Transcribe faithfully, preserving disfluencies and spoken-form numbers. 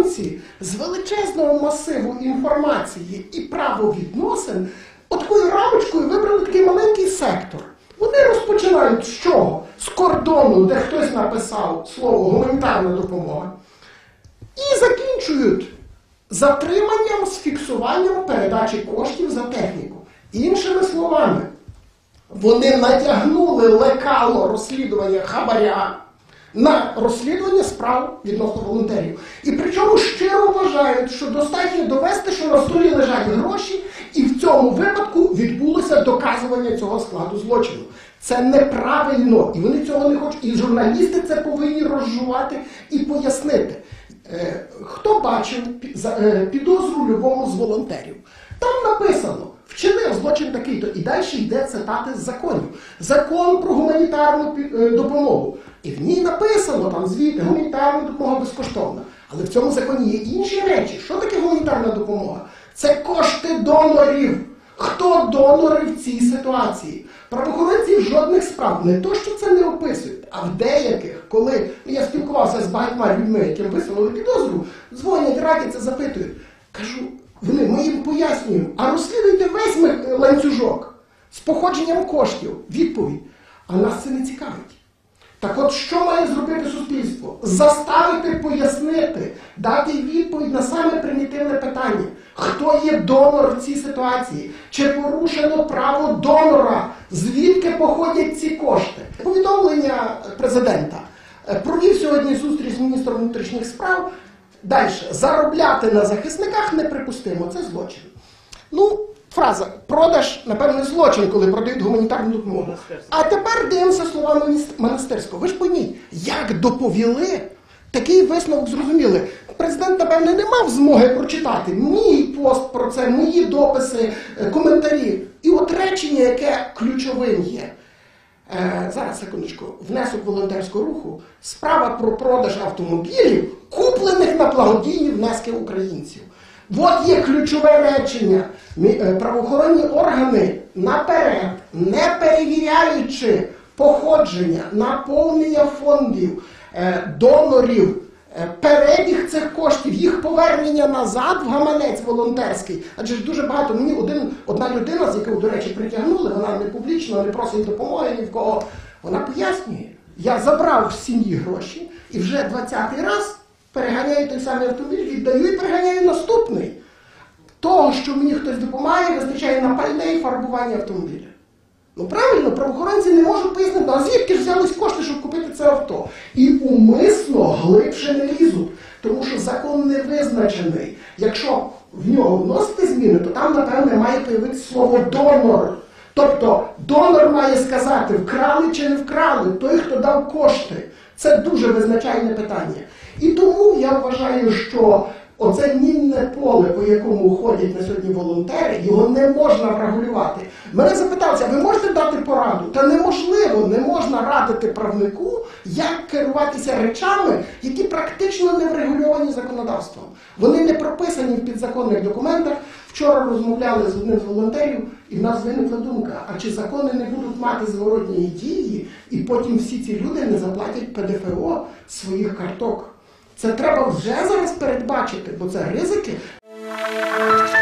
правоохоронці з величезного масиву інформації і правовідносин отакою рамочкою вибрали такий маленький сектор. Вони розпочинають з чого? З кордону, де хтось написав слово «гуманітарна допомога», і закінчують затриманням з фіксуванням передачі коштів за техніку. Іншими словами, вони натягнули лекало розслідування хабаря на розслідування справ відносно волонтерів. І причому щиро вважають, що достатньо довести, що на столі лежать гроші, і в цьому випадку відбулося доказування цього складу злочину. Це неправильно, і вони цього не хочуть. І журналісти це повинні розжувати і пояснити. Е, хто бачив підозру любому з волонтерів? Там написано, вчинив злочин такий-то, і далі йде цитати з законів. Закон про гуманітарну допомогу. І в ній написано, там звідти, гуманітарна допомога безкоштовна. Але в цьому законі є інші речі. Що таке гуманітарна допомога? Це кошти донорів. Хто донори в цій ситуації? Правоохоронці жодних справ не то, що це не описують, а в деяких, коли я спілкувався з багатьма людьми, яким висунули підозру, дзвонять, радяться, запитують. Кажу, вони, ми їм пояснюємо, а розслідуйте весь ланцюжок з походженням коштів. Відповідь. А нас це не цікавить. Так от, що має зробити суспільство? Заставити пояснити, дати відповідь на саме примітивне питання. Хто є донор в цій ситуації? Чи порушено право донора? Звідки походять ці кошти? Повідомлення президента. Провів сьогодні зустріч з міністром внутрішніх справ. Далі. Заробляти на захисниках неприпустимо. Це злочин. Ну, фраза. Продаж, напевно, злочин, коли продають гуманітарну допомогу. А тепер дивимося слова Монастирського. Ви ж пойміть, як доповіли, такий висновок зрозуміли. Президент, напевне, не мав змоги прочитати мій пост про це, мої дописи, коментарі. І от речення, яке ключовим є. Е, зараз, секундочку. Внесок волонтерського руху. Справа про продаж автомобілів, куплених на благодійні внески українців. От є ключове речення. Правоохоронні органи наперед, не перевіряючи походження, наповнення фондів, донорів, перебіг цих коштів, їх повернення назад в гаманець волонтерський. Адже ж дуже багато, мені один, одна людина, з якою, до речі, притягнули, вона не публічно, не просить допомоги ні в кого, вона пояснює, я забрав з сім'ї гроші і вже двадцятий раз переганяю той самий автомобіль, віддаю і переганяю наступний. Того, що мені хтось допомагає, вистачає на пальне і фарбування автомобіля. Ну правильно, правоохоронці не можуть пояснити, а звідки ж взялись кошти, щоб купити це авто? І умисно глибше не лізуть, тому що закон не визначений. Якщо в нього вносити зміни, то там, напевне, має появитися слово «донор». Тобто, донор має сказати, вкрали чи не вкрали, той, хто дав кошти. Це дуже визначальне питання. І тому я вважаю, що оце мінне поле, по якому ходять на сьогодні волонтери, його не можна врегулювати. Мене запиталися, ви можете дати пораду? Та неможливо, не можна радити правнику, як керуватися речами, які практично не врегульовані законодавством. Вони не прописані в підзаконних документах. Вчора розмовляли з одним з волонтерів, і в нас виникла думка, а чи закони не будуть мати зворотньої дії, і потім всі ці люди не заплатять Пе Де Фе О своїх карток? Це треба вже зараз передбачити, бо це ризики.